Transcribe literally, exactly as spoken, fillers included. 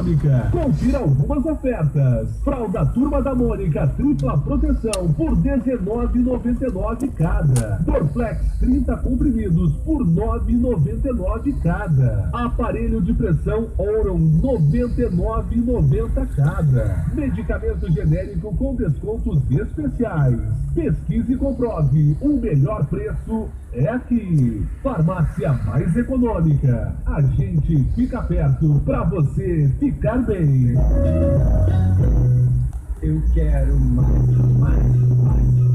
econômica. Confira algumas ofertas. Fralda Turma da Mônica tripla proteção por dezenove reais e noventa e nove centavos cada. Dorflex trinta comprimidos por nove reais e noventa e nove centavos cada. Aparelho de pressão Oron noventa e nove reais e noventa centavos cada. Medicamento genérico com descontos especiais. Pesquise e comprove. O melhor preço é aqui. Farmácia mais econômica. A gente fica perto para você ficar bem. Eu quero mais, mais, mais.